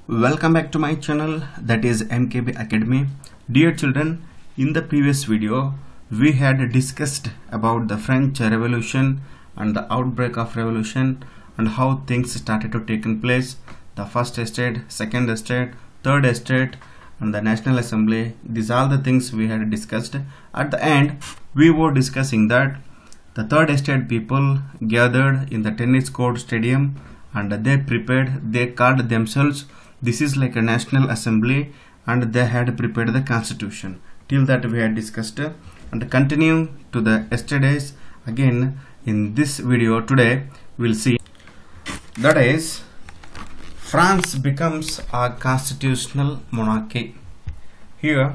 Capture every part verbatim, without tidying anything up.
Welcome back to my channel, that is M K B Academy. Dear children, in the previous video we had discussed about the French Revolution and the outbreak of revolution and how things started to take place. The first estate, second estate, third estate and the National Assembly. These are the things we had discussed. At the end we were discussing that the third estate people gathered in the tennis court stadium and they prepared, they called themselves, this is like a National Assembly, and they had prepared the constitution. Till that we had discussed, and continue to the yesterday's. Again in this video today we'll see, that is, France becomes a constitutional monarchy. Here,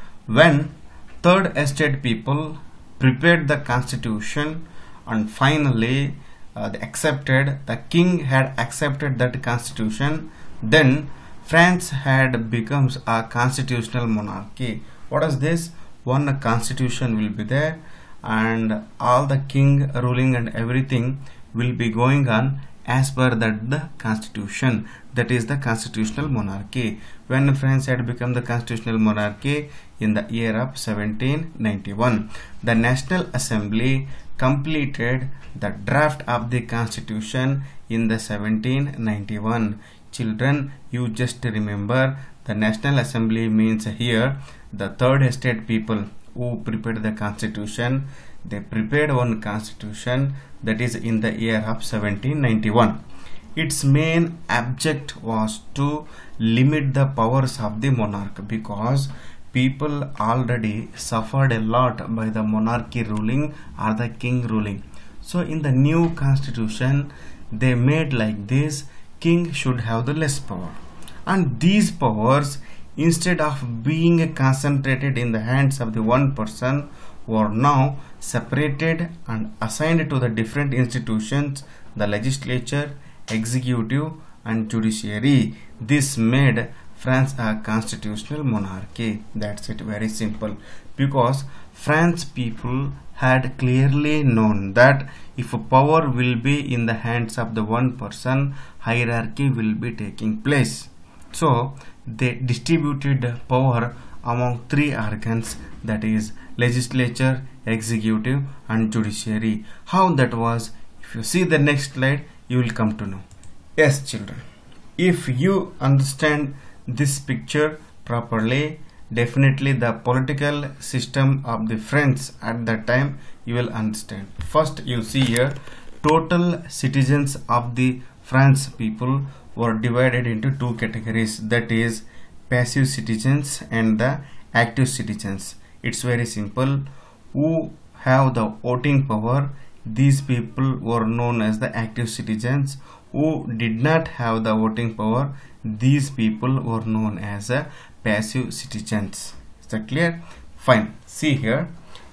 when third estate people prepared the constitution and finally uh, they accepted, the king had accepted that constitution, then France had becomes a constitutional monarchy. What is this? One constitution will be there and all the king ruling and everything will be going on as per that the constitution. That is the constitutional monarchy. When France had become the constitutional monarchy in the year of seventeen ninety-one, the National Assembly completed the draft of the constitution in the seventeen ninety-one. Children, you just remember the National Assembly means here the third estate people who prepared the constitution. They prepared one constitution, that is in the year of seventeen ninety-one. Its main object was to limit the powers of the monarch, because people already suffered a lot by the monarchy ruling or the king ruling. So in the new constitution they made like this: king should have the less power, and these powers, instead of being concentrated in the hands of the one person, were now separated and assigned to the different institutions, the legislature, executive and judiciary. This made France a constitutional monarchy. That's it, very simple. Because France people had clearly known that if power will be in the hands of the one person, hierarchy will be taking place. So they distributed power among three organs, that is legislature, executive and judiciary. How that was, if you see the next slide, you will come to know. Yes children, if you understand this picture properly, definitely the political system of the French at that time you will understand. First you see here, total citizens of the France people were divided into two categories, that is passive citizens and the active citizens. It's very simple. Who have the voting power, these people were known as the active citizens. Who did not have the voting power, these people were known as a passive citizens. Is that clear? Fine. See here,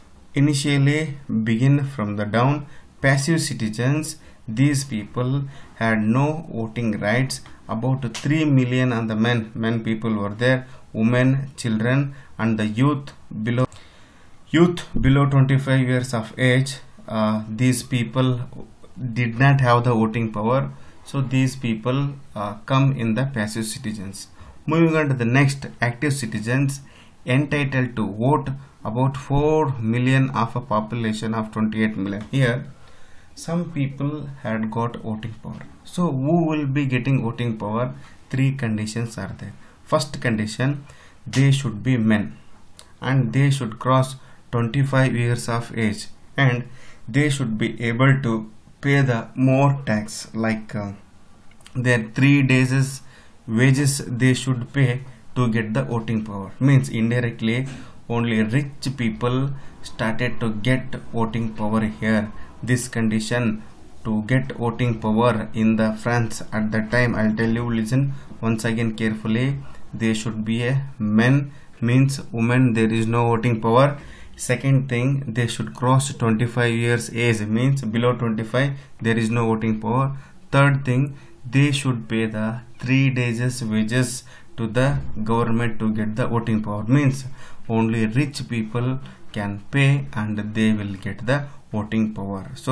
initially begin from the down. Passive citizens, these people had no voting rights. About three million and the men men people were there, women, children and the youth below youth below twenty-five years of age. Uh, these people did not have the voting power, so these people uh, come in the passive citizens. Moving on to the next, active citizens, entitled to vote, about four million of a population of twenty-eight million. Here some people had got voting power. So who will be getting voting power? Three conditions are there. First condition, they should be men and they should cross twenty-five years of age, and they should be able to pay the more tax, like uh, their three days wages they should pay to get the voting power. Means indirectly only rich people started to get voting power here. This condition to get voting power in the France at that time, I'll tell you, listen once again carefully. They should be a men, means women there is no voting power. Second thing, they should cross twenty-five years age, means below twenty-five there is no voting power. Third thing, they should pay the three days wages to the government to get the voting power. Means only rich people can pay and they will get the voting power. So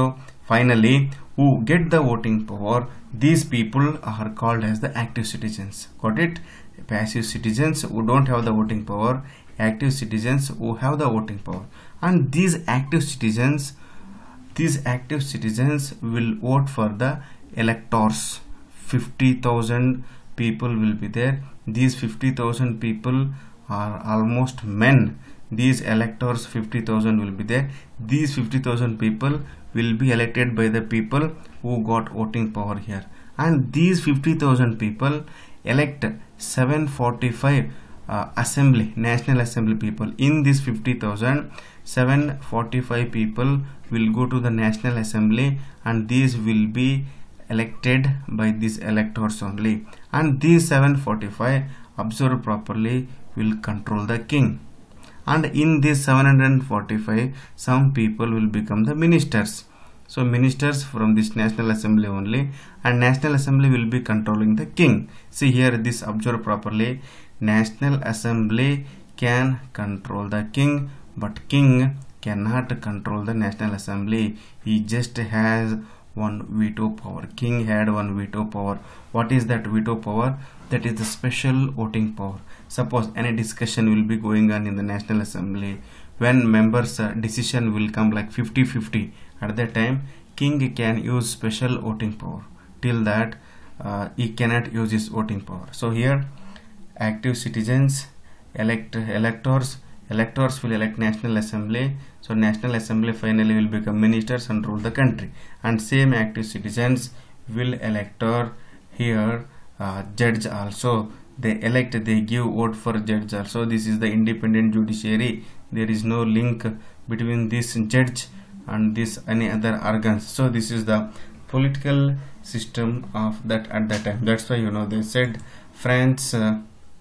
Finally, who get the voting power, these people are called as the active citizens. Got it? Passive citizens who don't have the voting power, active citizens who have the voting power. And these active citizens, these active citizens will vote for the electors. fifty thousand people will be there. These fifty thousand people are almost men. These electors, fifty thousand will be there. These fifty thousand people will be elected by the people who got voting power here. And these fifty thousand people elect seven hundred forty-five uh, assembly, national assembly people. In this fifty thousand, seven hundred forty-five people will go to the national assembly, and these will be elected by these electors only. And these seven hundred forty-five, observe properly, will control the king. And in this seven hundred forty-five, some people will become the ministers. So ministers from this national assembly only, and national assembly will be controlling the king. See here, this observe properly. National assembly can control the king, but king cannot control the national assembly. He just has one veto power. King had one veto power. What is that veto power? That is the special voting power. Suppose any discussion will be going on in the national assembly, when members uh, decision will come like fifty fifty, at that time king can use special voting power. Till that uh, he cannot use his voting power. So here active citizens elect electors. Electors will elect national assembly. So national assembly finally will become ministers and rule the country. And same active citizens will elector here uh, judge also. They elect, they give vote for judge also. This is the independent judiciary. There is no link between this judge and this any other organs. So this is the political system of that at that time. That's why, you know, they said France uh,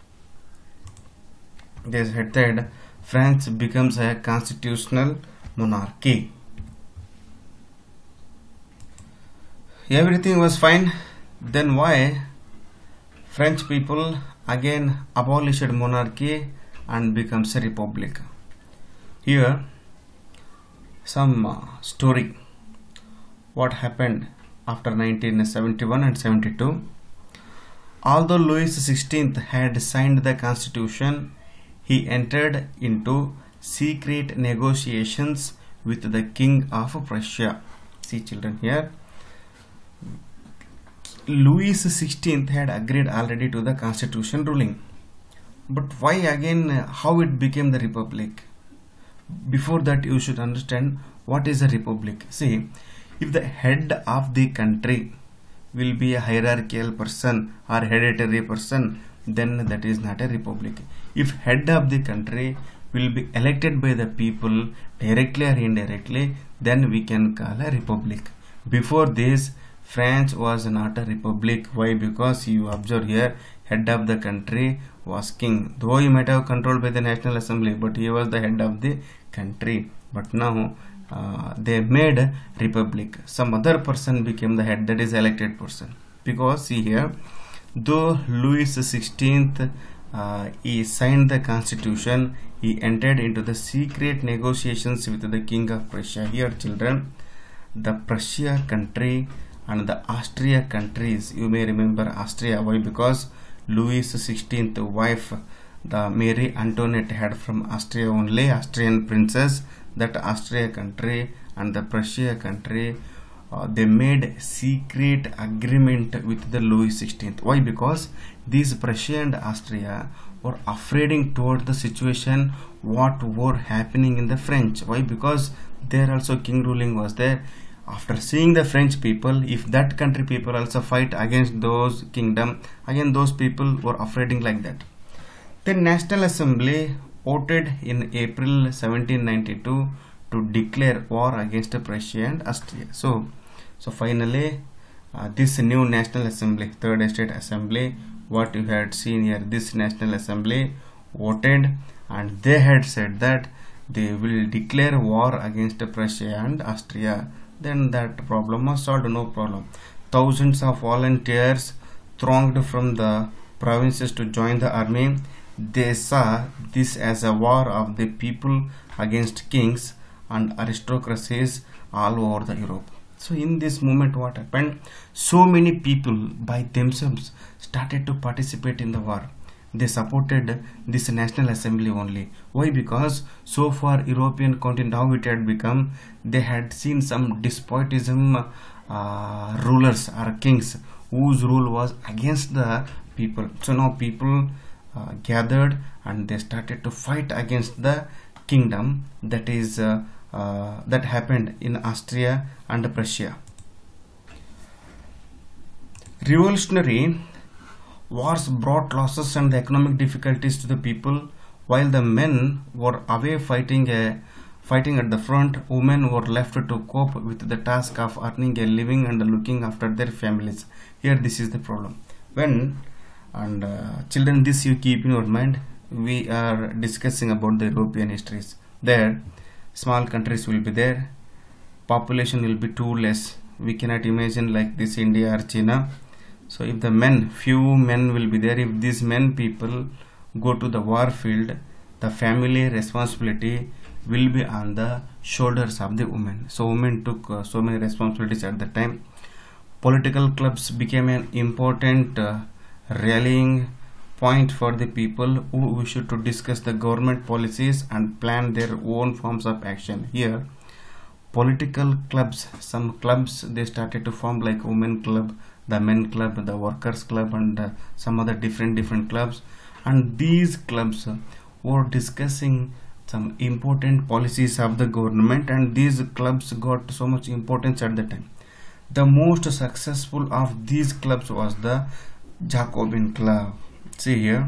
they said France becomes a constitutional monarchy. Everything was fine. Then why French people again abolished monarchy and becomes a republic? Here some uh, story what happened after nineteen seventy-one and seventy-two. Although Louis the sixteenth had signed the constitution, he entered into secret negotiations with the king of Prussia. See children, here Louis the sixteenth had agreed already to the constitution ruling, but why again uh, how it became the republic? Before that you should understand what is a republic. See, if the head of the country will be a hierarchical person or hereditary person, then that is not a republic. If head of the country will be elected by the people directly or indirectly, then we can call a republic. Before this, France was not a republic. Why? Because you observe here, head of the country was king. Though he might have controlled by the National Assembly, but he was the head of the country. But now uh, they made republic. Some other person became the head, that is elected person. Because see here, though Louis the sixteenth uh, he signed the constitution, he entered into the secret negotiations with the king of Prussia. Here children, the Prussia country and the Austria countries, you may remember Austria. Why? Because Louis the sixteenth wife, the Mary Antoinette, had from Austria only, Austrian princess. That Austria country and the Prussia country, uh, they made secret agreement with the Louis the sixteenth. Why? Because these Prussia and Austria were afraid toward the situation what were happening in the French. Why? Because there also king ruling was there. After seeing the French people, if that country people also fight against those kingdom, again those people were afraid like that. The National Assembly voted in April seventeen ninety-two to declare war against Prussia and Austria. So, so finally, uh, this new National Assembly, Third Estate Assembly, what you had seen here, this National Assembly voted, and they had said that they will declare war against Prussia and Austria. Then that problem was solved, no problem. Thousands of volunteers thronged from the provinces to join the army. They saw this as a war of the people against kings and aristocracies all over the Europe. So in this moment, what happened? So many people by themselves started to participate in the war. They supported this National Assembly only. Why? Because so far European continent, how it had become, they had seen some despotism uh, rulers or kings whose rule was against the people. So now people uh, gathered and they started to fight against the kingdom that is uh, uh, that happened in Austria and Prussia. Revolutionary wars brought losses and economic difficulties to the people. While the men were away fighting a fighting at the front, women were left to cope with the task of earning a living and looking after their families. Here this is the problem. When and uh, children, this you keep in your mind, we are discussing about the European histories. There small countries will be there, population will be too less. We cannot imagine like this India or China. So if the men, few men will be there, if these men people go to the war field, the family responsibility will be on the shoulders of the women. So women took uh, so many responsibilities at that time. Political clubs became an important uh, rallying point for the people who wish to discuss the government policies and plan their own forms of action. Here political clubs, some clubs they started to form, like women club, the men club, the workers club, and uh, some other different different clubs, and these clubs uh, were discussing some important policies of the government, and these clubs got so much importance at the time. The most successful of these clubs was the Jacobin club. See here,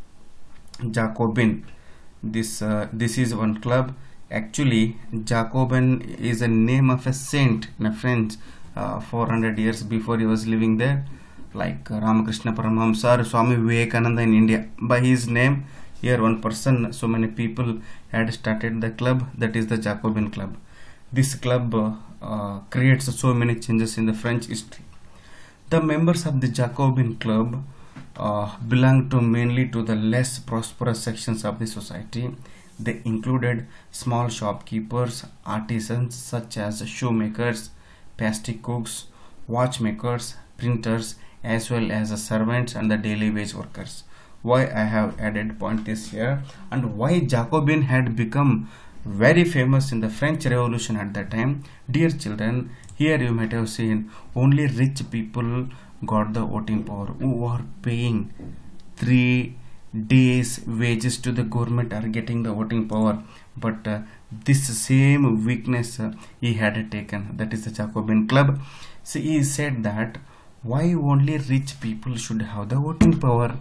Jacobin, this uh, this is one club. Actually Jacobin is a name of a saint in French. Uh, four hundred years before he was living there, like uh, Ramakrishna Paramahamsa or Swami Vivekananda in India. By his name, here one person, so many people had started the club, that is the Jacobin club. This club uh, uh, creates so many changes in the French history. The members of the Jacobin club uh, belonged to mainly to the less prosperous sections of the society. They included small shopkeepers, artisans such as shoemakers, pastry cooks, watchmakers, printers, as well as the servants and the daily wage workers. Why I have added point this here, and why Jacobin had become very famous in the French Revolution at that time. Dear children, here you might have seen only rich people got the voting power, who were paying three days wages to the government are getting the voting power. But uh, this same weakness uh, he had taken, that is the Jacobin club. So he said that why only rich people should have the voting power.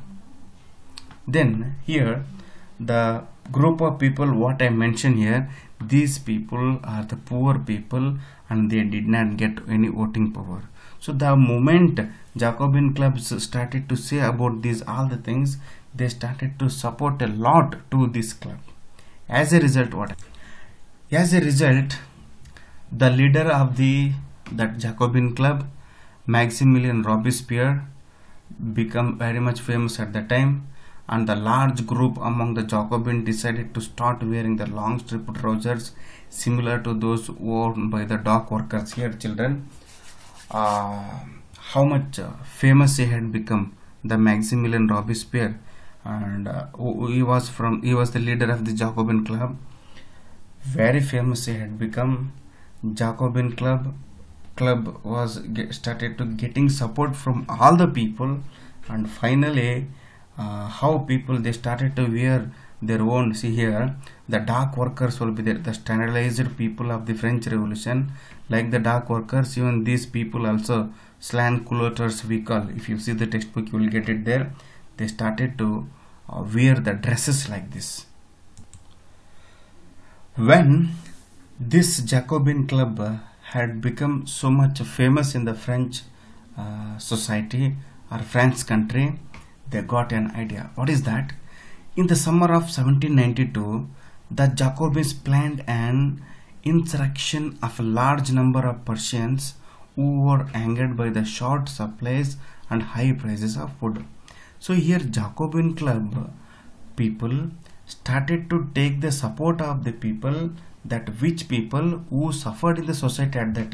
Then here the group of people what I mentioned here, these people are the poor people and they did not get any voting power. So the moment Jacobin clubs started to say about these all the things, they started to support a lot to this club. As a result, what? As a result, the leader of the that Jacobin club, Maximilian Robespierre, became very much famous at the time, and the large group among the Jacobin decided to start wearing the long strip trousers similar to those worn by the dock workers. Here children, uh, how much uh, famous he had become, the Maximilian Robespierre, and uh, he was from he was the leader of the Jacobin club. Very famous he had become. Jacobin club club was get, started to getting support from all the people, and finally uh, how people they started to wear their own. See here, the dock workers will be there, the standardized people of the French Revolution. Like the dock workers, even these people also slant culotters we call. If you see the textbook, you will get it there. They started to uh, wear the dresses like this. When this Jacobin club uh, had become so much famous in the French uh, society or French country, they got an idea. What is that? In the summer of seventeen ninety-two, the Jacobins planned an insurrection of a large number of Persians who were angered by the short supplies and high prices of food. So here Jacobin club people started to take the support of the people, that which people who suffered in the society at that time.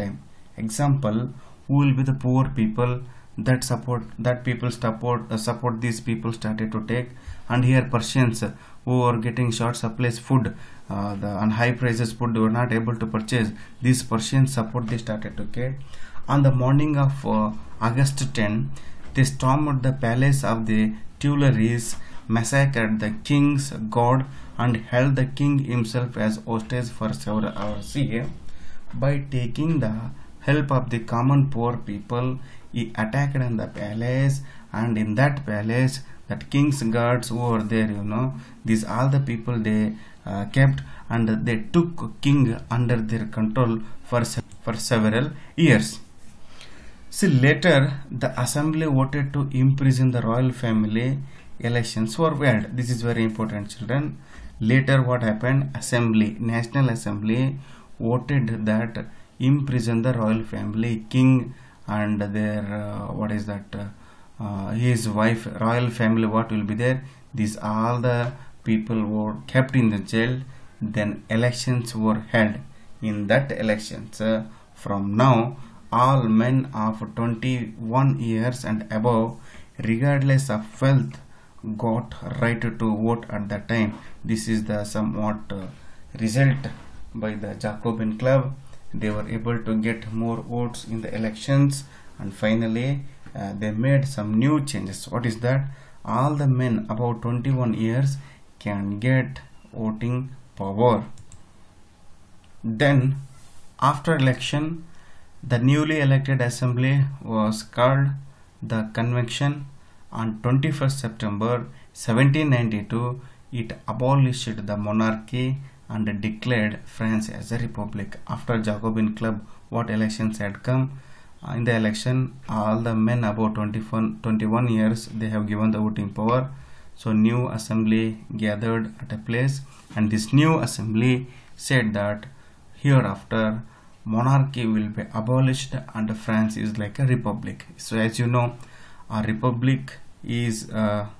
Example, who will be the poor people that support that people support uh, support these people started to take. And here Persians uh, who are getting short supplies food, uh, the and high prices food they were not able to purchase. These Persians support they started to get. On the morning of uh, August tenth, they stormed the palace of the Tuileries, massacred the king's guard, and held the king himself as hostage for several hours. See, by taking the help of the common poor people, he attacked in the palace, and in that palace, that king's guards who were there, you know, these all the people they uh, kept, and they took king under their control for for several years. See, later the assembly voted to imprison the royal family. Elections were held. This is very important, children. Later what happened? Assembly, National Assembly voted that imprison the royal family, king and their uh, what is that uh, uh, his wife, royal family, what will be there, these all the people were kept in the jail. Then elections were held. In that elections, uh, from now all men of twenty-one years and above, regardless of wealth, got right to vote at that time. This is the somewhat uh, result by the Jacobin Club. They were able to get more votes in the elections, and finally uh, they made some new changes. What is that? All the men about twenty-one years can get voting power. Then after election, the newly elected assembly was called the convention. On twenty-first September seventeen ninety-two, it abolished the monarchy and declared France as a republic. After Jacobin Club, what elections had come? Uh, in the election, all the men above twenty-one years, they have given the voting power. So new assembly gathered at a place, and this new assembly said that hereafter monarchy will be abolished and France is like a republic. So as you know, a republic is a,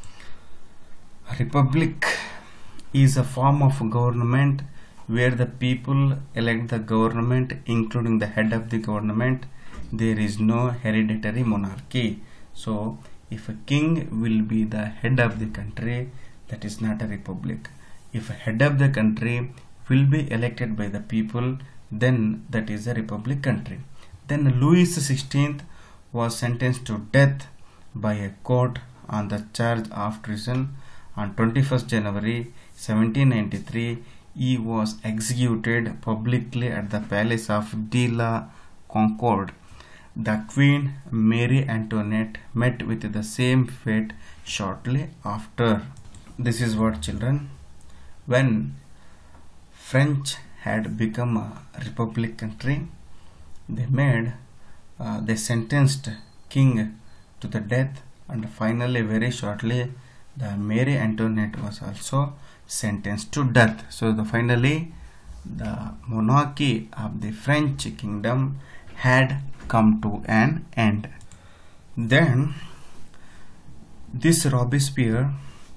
a republic is a form of government where the people elect the government, including the head of the government. There is no hereditary monarchy. So if a king will be the head of the country, that is not a republic. If a head of the country will be elected by the people, then that is a republic country. Then Louis the sixteenth was sentenced to death by a court on the charge of treason. On twenty-first January seventeen ninety-three, he was executed publicly at the palace of de la Concorde. The Queen Marie Antoinette met with the same fate shortly after. This is what, children, when French had become a republic country, they made uh, they sentenced king to the death, and finally very shortly the Marie Antoinette was also sentenced to death. So the finally the monarchy of the French kingdom had come to an end. Then this Robespierre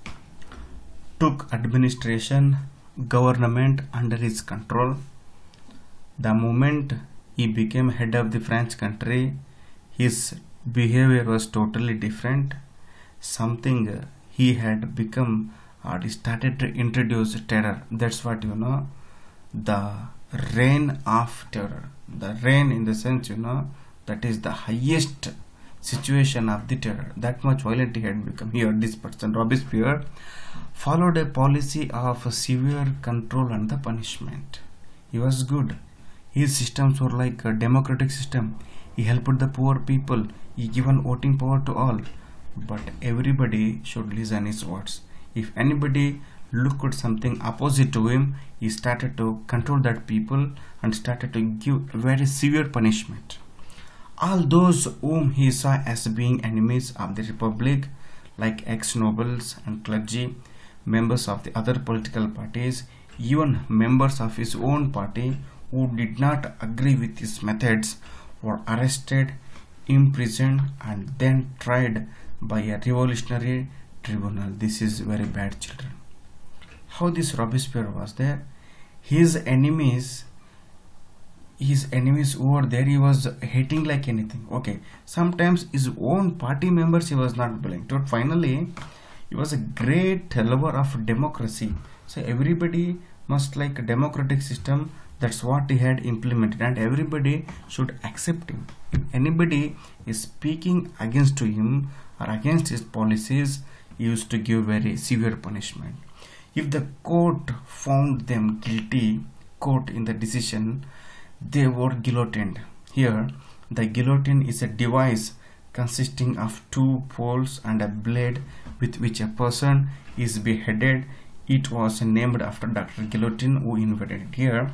took administration, government under his control. The moment he became head of the French country, his behavior was totally different. Something he had become, or he started to introduce terror. That's what, you know, the reign of terror. The reign in the sense, you know, that is the highest situation of the terror. That much violent he had become. Here this person Robespierre followed a policy of severe control and the punishment. He was good. His systems were like a democratic system. He helped the poor people. He given voting power to all. But everybody should listen his words. If anybody looked at something opposite to him, he started to control that people and started to give very severe punishment. All those whom he saw as being enemies of the republic, like ex-nobles and clergy, members of the other political parties, even members of his own party who did not agree with his methods, were arrested, imprisoned, and then tried by a revolutionary tribunal. This is very bad, children. How this Robespierre was there? His enemies his enemies over there, he was hating like anything. Okay, sometimes his own party members he was not willing to. Finally, he was a great lover of democracy. So everybody must like a democratic system. That's what he had implemented, and everybody should accept him. If anybody is speaking against him or against his policies, he used to give very severe punishment. If the court found them guilty, court in the decision, they were guillotined. Here, the guillotine is a device consisting of two poles and a blade with which a person is beheaded. It was named after Doctor Guillotine, who invented it. Here,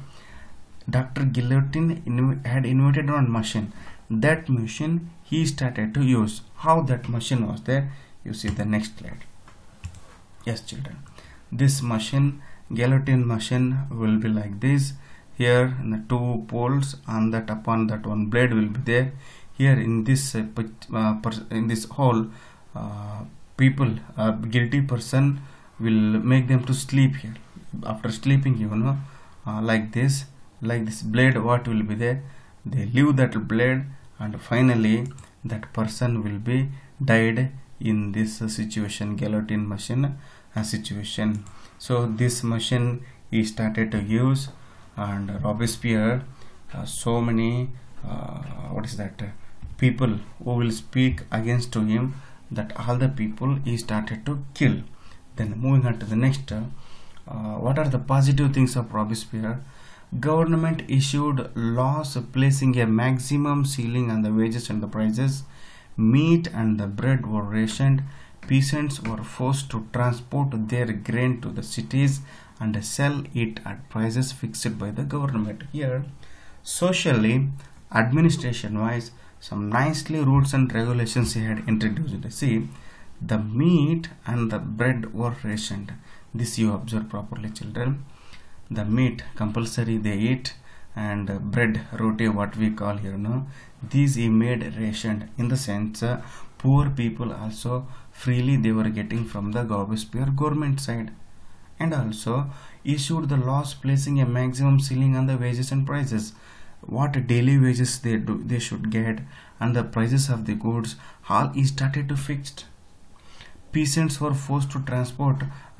Doctor Guillotine inv had invented one machine. That machine he started to use. How that machine was there? You see the next slide. Yes, children. This machine, guillotine machine, will be like this. Here, the two poles, and that upon that one blade will be there. Here in this uh, uh, in this hole, uh, people, a guilty person, will make them to sleep here. After sleeping, you know, uh, like this. Like this blade, what will be there? They leave that blade, and finally that person will be died in this uh, situation, guillotine machine uh, situation. So this machine he started to use, and Robespierre, uh, so many uh, what is that uh, people who will speak against to him, that all the people he started to kill. Then moving on to the next, uh, uh, what are the positive things of Robespierre? Government issued laws placing a maximum ceiling on the wages and the prices. Meat and the bread were rationed. Peasants were forced to transport their grain to the cities and sell it at prices fixed by the government. Here, socially, administration wise, some nicely rules and regulations he had introduced. See, the meat and the bread were rationed. This you observe properly, children. The meat compulsory they eat, and uh, bread, roti, what we call here now, these he made rationed, in the sense uh, poor people also freely they were getting from the Robespierre government side. And also issued the laws placing a maximum ceiling on the wages and prices. What daily wages they do they should get, and the prices of the goods, all is started to fixed. Peasants were forced to transport.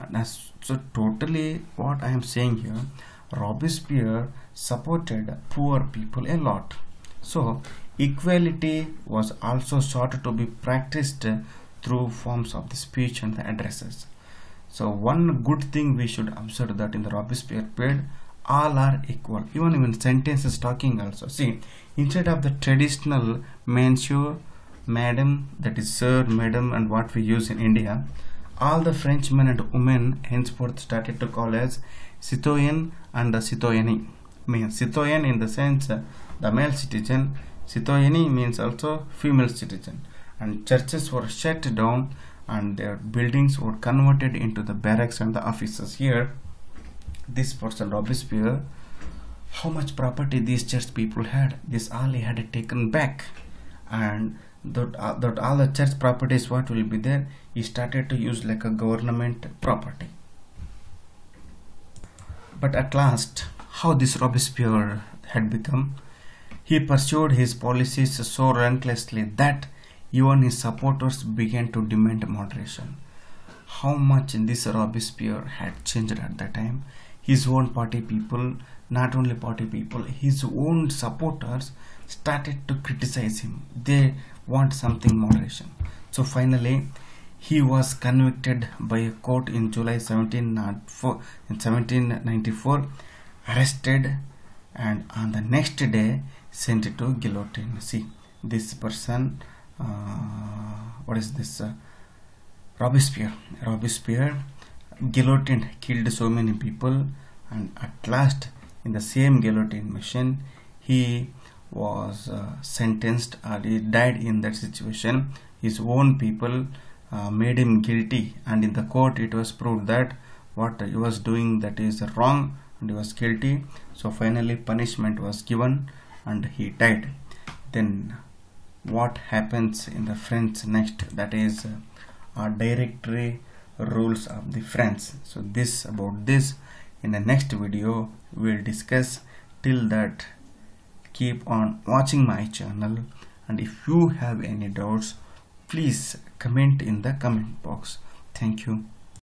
So totally what I am saying here, Robespierre supported poor people a lot. So equality was also sought to be practiced through forms of the speech and the addresses. So one good thing we should observe, that in the Robespierre period, all are equal. Even when sentences talking also. See, instead of the traditional monsieur, madam, that is sir, madam, and what we use in India, all the Frenchmen and women henceforth started to call as citoyen and the citoyenne. Means citoyen in the sense uh, the male citizen, citoyenne means also female citizen. And churches were shut down, and their buildings were converted into the barracks and the offices. Here, this person Robespierre, how much property these church people had, this all he had taken back, and that, uh, that all the church properties what will be there, he started to use like a government property. But at last, how this Robespierre had become, he pursued his policies so relentlessly that even his supporters began to demand moderation. How much this Robespierre had changed at that time. His own party people, not only party people, his own supporters started to criticize him. They want something moderation. So finally, he was convicted by a court in July seventeen ninety-four, arrested, and on the next day sent to guillotine. See, this person, uh, what is this? Uh, Robespierre. Robespierre guillotined, killed so many people, and at last, in the same guillotine machine, he was uh, sentenced, or he died in that situation. His own people uh, made him guilty, and in the court it was proved that what he was doing, that is wrong, and he was guilty. So finally punishment was given and he died. Then what happens in the French next, that is uh, our directory rules of the French. So this about this in the next video we will discuss. Till that, keep on watching my channel, and if you have any doubts, please comment in the comment box. Thank you.